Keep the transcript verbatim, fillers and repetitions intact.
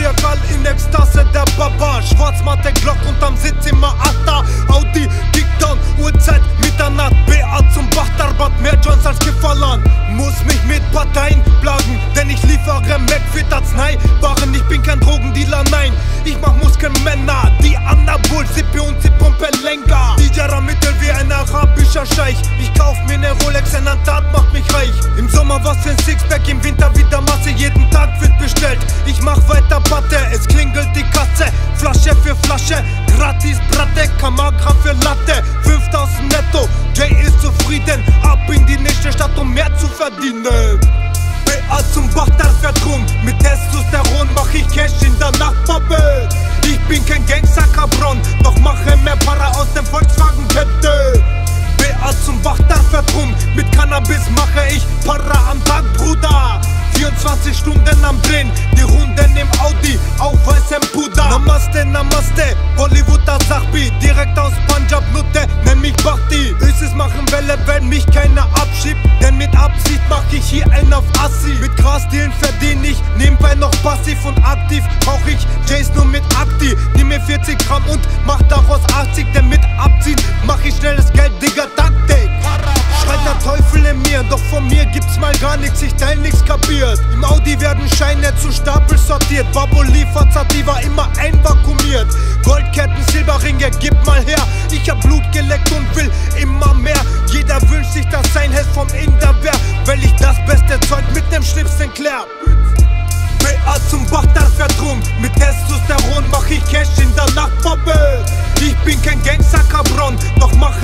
Royal in Ekstase, der Baba. Schwarzmatte Glock unterm Sitz immer Achter. Audi, Kickdown, Uhrzeit, Mitternacht. B A zum Bachtarbat, mehr Joints als Kifferland. Muss mich mit Parteien plagen, denn ich liefere McFit Arznei. Waren, ich bin kein Drogendealer, nein. Ich mach Muskelmänner, die Anabol, Sippe und Zipppumpe Lenker. D J Mittel wie ein arabischer Scheich. Ich kauf mir ne Rolex, ein Tat macht mich reich. Im Sommer was für ein Sixpack, im Winter wieder Masse. Jeden Tag wird bestellt, ich mach weiter Patte. Es klingelt die Katze, Flasche für Flasche. Gratis Bratte, Kamagra für Latte. fünftausend netto, Jay ist zufrieden. Ab in die nächste Stadt, um mehr zu verdienen. B A zum Bachtar fährt rum. Mit Testosteron mach ich Cash in der Nachbarbel. Ich bin kein Gangster, Cabron, doch mache mehr Para aus dem Volkswagen-Kette. B A zum Bachtar fährt rum. Mit Cannabis mache ich Para am Tag, Bruder. vierundzwanzig Stunden am Drehen, die Runden im Audi, auf weißem Puder. Namaste, Namaste, Bollywood Asachbi, direkt aus Punjab, Nutte, nenn mich Bhakti. Ösis machen Welle, wenn mich keiner abschiebt, denn mit Absicht mach ich hier einen auf Assi. Mit Grasdealen verdien ich nebenbei noch passiv und aktiv, brauch ich Jays nur mit Akti. Nimm mir vierzig Gramm und mach daraus achtzig, denn mit Abziehen mach ich schnelles Geld, Digga, Taktik. Schreit der Teufel in mir, doch von mir gibt's mal gar nichts, ich teil nix, kapiert. Im Audi werden Scheine zu Stapel sortiert. Babo liefert Sativa immer einvakuumiert. Goldketten, Silberringe, gib mal her. Ich hab Blut geleckt und will immer mehr. Jeder wünscht sich, dass sein Held vom Inder wär, weil ich das beste Zeug mit dem Schlips Sinclair. B A zum Bachtar fährt rum. Mit Testosteron mach ich Cash in der Nachtbubble. Ich bin kein Gangster, Cabron, doch mach